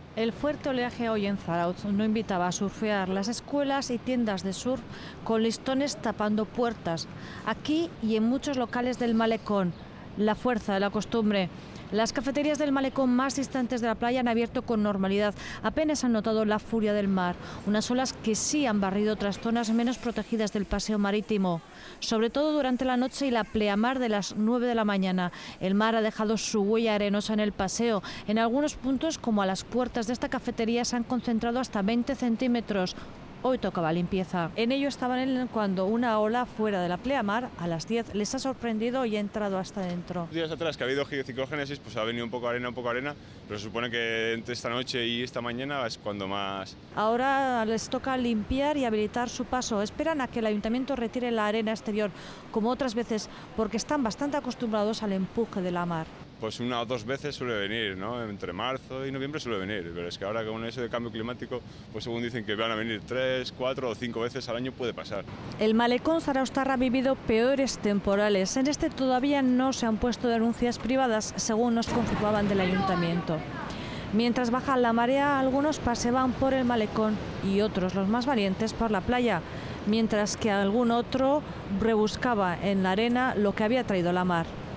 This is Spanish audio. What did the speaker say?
El fuerte oleaje hoy en Zarautz no invitaba a surfear. Las escuelas y tiendas de surf con listones tapando puertas. Aquí y en muchos locales del malecón. La fuerza de la costumbre. Las cafeterías del malecón más distantes de la playa han abierto con normalidad. Apenas han notado la furia del mar. Unas olas que sí han barrido otras zonas menos protegidas del paseo marítimo. Sobre todo durante la noche y la pleamar de las 9 de la mañana. El mar ha dejado su huella arenosa en el paseo. En algunos puntos, como a las puertas de esta cafetería, se han concentrado hasta 20 centímetros. Hoy tocaba limpieza. En ello estaban cuando una ola fuera de la pleamar a las 10 les ha sorprendido y ha entrado hasta dentro. Días atrás que ha habido geociclogénesis, pues ha venido un poco arena, pero se supone que entre esta noche y esta mañana es cuando más. Ahora les toca limpiar y habilitar su paso. Esperan a que el ayuntamiento retire la arena exterior, como otras veces, porque están bastante acostumbrados al empuje de la mar. Pues una o dos veces suele venir, ¿no? Entre marzo y noviembre suele venir, pero es que ahora con eso de cambio climático, pues según dicen que van a venir 3, 4 o 5 veces al año puede pasar. El malecón zarauztarra ha vivido peores temporales. En este todavía no se han puesto denuncias privadas, según nos confirmaban del ayuntamiento. Mientras baja la marea, algunos paseaban por el malecón y otros, los más valientes, por la playa, mientras que algún otro rebuscaba en la arena lo que había traído la mar.